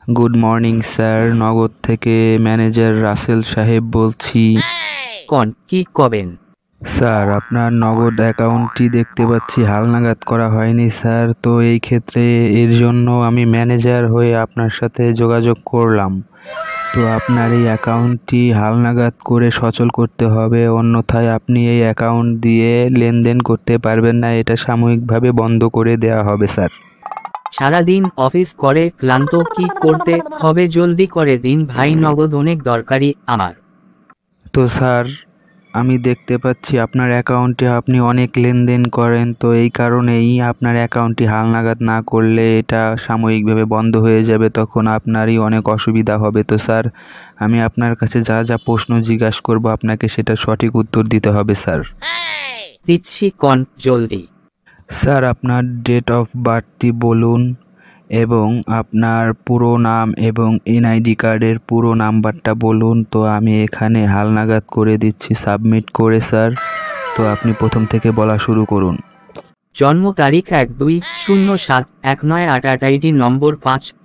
Good morning sir, নগদ থেকে manager Rasel সাহেব বলছি। কন কি কবেন? স্যার, আপনার নগদ অ্যাকাউন্টটি দেখতে পাচ্ছি হালনাগাদ করা হয়নি স্যার। তো এই ক্ষেত্রে এর জন্য আমি ম্যানেজার হয়ে আপনার সাথে যোগাযোগ করলাম। তো আপনার এই অ্যাকাউন্টটি হালনাগাদ করে সচল করতে হবে, অন্যথায় আপনি এই অ্যাকাউন্ট দিয়ে লেনদেন করতে পারবেন না। এটা সাময়িকভাবে বন্ধ করে দেওয়া হবে স্যার। সারাদিন অফিস করে ক্লান্ত, কি করতে হবে জলদি করে দিন ভাই, নগদ অনেক দরকারি আমার। তো স্যার, আমি দেখতে পাচ্ছি আপনার অ্যাকাউন্টে আপনি অনেক লেনদেন করেন, তো এই কারণেই আপনার অ্যাকাউন্টটি হালনাগাদ না করলে এটা সাময়িকভাবে বন্ধ হয়ে যাবে, তখন আপনারই অনেক অসুবিধা হবে। তো স্যার, আমি আপনার কাছে যা যা প্রশ্ন জিজ্ঞাসা করব আপনাকে সেটা সঠিক উত্তর দিতে হবে স্যার। দিচ্ছি, কন জলদি। স্যার, আপনার ডেট অফ বার্থটি বলুন এবং আপনার পুরো নাম এবং এনআইডি কার্ডের পুরো নাম্বারটা বলুন। তো আমি এখানে হালনাগাদ করে দিচ্ছি সাবমিট করে স্যার। তো আপনি প্রথম থেকে বলা শুরু করুন। জন্ম তারিখ 1-2-07-1988, আইডি নম্বর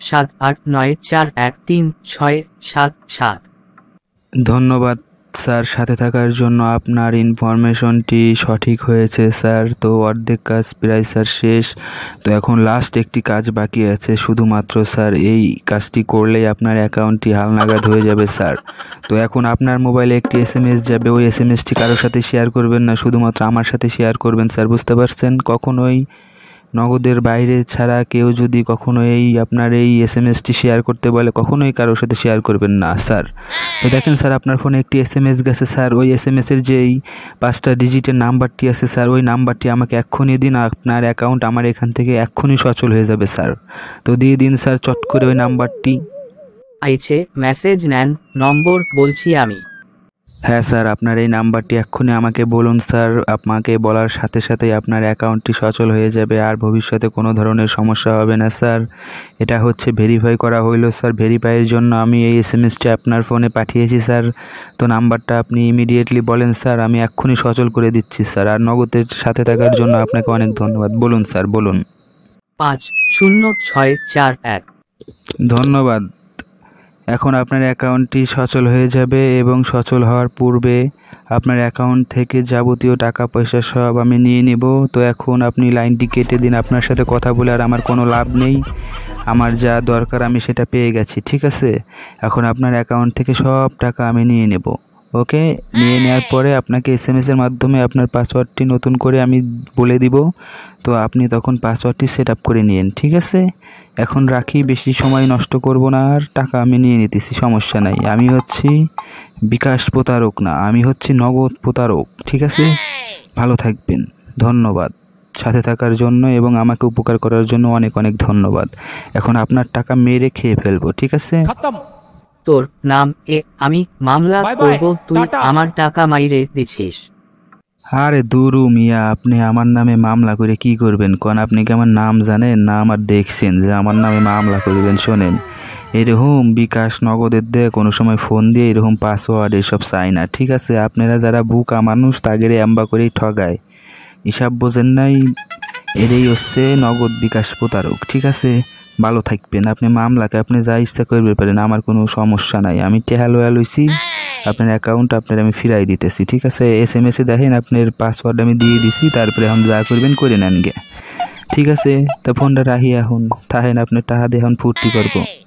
57894136777। ধন্যবাদ স্যার সাথে থাকার জন্য। আপনার ইনফরমেশনটি সঠিক হয়েছে স্যার। তো অর্ধেক কাজ প্রায় স্যার শেষ। তো এখন লাস্ট একটি কাজ বাকি আছে শুধুমাত্র স্যার। এই কাজটি করলেই আপনার অ্যাকাউন্টটি হালনাগাদ হয়ে যাবে স্যার। তো এখন আপনার মোবাইলে একটি এসএমএস যাবে, ওই এসএমএসটি কারোর সাথে শেয়ার করবেন না, শুধুমাত্র আমার সাথে শেয়ার করবেন স্যার, বুঝতে পারছেন? কখনোই নগদের বাইরে ছাড়া কেউ যদি কখনো আপনার এই এসএমএসটি শেয়ার করতে বলে কখনোই কারোর সাথে শেয়ার করবেন না স্যার। তো দেখেন স্যার, আপনার ফোনে একটি এসএমএস গেছে স্যার। ওই এসএমএসের যেই 5টা ডিজিটের নাম্বারটি আছে স্যার, ওই নাম্বারটি আমাকে এক্ষুনি দিন। আপনার অ্যাকাউন্ট আমার এখান থেকে এক্ষুনি সচল হয়ে যাবে স্যার। তো দিয়ে দিন স্যার চট করে ওই নাম্বারটি। আইছে মেসেজ নেন, নম্বর বলছি আমি। হ্যাঁ স্যার, আপনার এই নাম্বারটি এক্ষুনি আমাকে বলুন স্যার। আপনাকে বলার সাথে সাথেই আপনার অ্যাকাউন্টটি সচল হয়ে যাবে, আর ভবিষ্যতে কোনো ধরনের সমস্যা হবে না স্যার। এটা হচ্ছে ভেরিফাই করা হইলো স্যার। ভেরিফাইয়ের জন্য আমি এই এসএমএসটি আপনার ফোনে পাঠিয়েছি স্যার। তো নাম্বারটা আপনি ইমিডিয়েটলি বলেন স্যার, আমি এক্ষুনি সচল করে দিচ্ছি স্যার। আর নগদের সাথে থাকার জন্য আপনাকে অনেক ধন্যবাদ। বলুন স্যার, বলুন। 50641। ধন্যবাদ। এখন আপনার অ্যাকাউন্টটি সচল হয়ে যাবে এবং সচল হওয়ার পূর্বে আপনার অ্যাকাউন্ট থেকে যাবতীয় টাকা পয়সা সব আমি নিয়ে নেব। তো এখন আপনি লাইনটি কেটে দিন। আপনার সাথে কথা বলে আর আমার কোনো লাভ নেই। আমার যা দরকার আমি সেটা পেয়ে গেছি, ঠিক আছে? এখন আপনার অ্যাকাউন্ট থেকে সব টাকা আমি নিয়ে নেব। ওকে, নিয়ে নেওয়ার পরে আপনাকে এসএমএসের মাধ্যমে আপনার পাসওয়ার্ডটি নতুন করে আমি বলে দিব। তো আপনি তখন পাসওয়ার্ডটি সেট আপ করে নিন, ঠিক আছে? এখন রাখি, বেশি সময় নষ্ট করব না, আর টাকা আমি নিয়ে নিতেছি, সমস্যা নাই। আমি হচ্ছি বিকাশ প্রতারক না, আমি হচ্ছি নগদ প্রতারক, ঠিক আছে? ভালো থাকবেন। ধন্যবাদ সাথে থাকার জন্য এবং আমাকে উপকার করার জন্য অনেক অনেক ধন্যবাদ। এখন আপনার টাকা মেরে খেয়ে ফেলবো, ঠিক আছে? তোর নাম আমি মামলা করব, তুই আমার টাকা মাইরে দিছিস। আরে দুরু মিয়া, আপনি আমার নামে মামলা করে কি করবেন কোন? আপনি কি আমার নাম জানেন না আমার দেখছেন যে আমার নামে মামলা করবেন? শোনেন, এরকম বিকাশ নগদের দিয়ে কোনো সময় ফোন দিয়ে এরকম পাসওয়ার্ড এসব চাই না, ঠিক আছে? আপনারা যারা বুকা মানুষ তাগেরে এম্বা করেই ঠগায়, হিসাব বোঝেন নাই। এরই হচ্ছে নগদ বিকাশ প্রতারক, ঠিক আছে? ভালো থাকবেন। আপনি মামলাকে আপনি যা ইচ্ছা করবে পারেন, আমার কোনো সমস্যা নাই। আমি টেহা লয়া লইছি, আপনার অ্যাকাউন্ট আপনার আমি ফিরাই দিতেছি, ঠিক আছে? এসএমএসে দেখেন আপনার পাসওয়ার্ড আমি দিয়ে দিছি, তারপরে এখন যা করবেন করে নেন গে, ঠিক আছে? তা ফোনটা রাহি এখন থাহেন, আপনার টাকা দিয়ে এখন ফুর্তি করবো।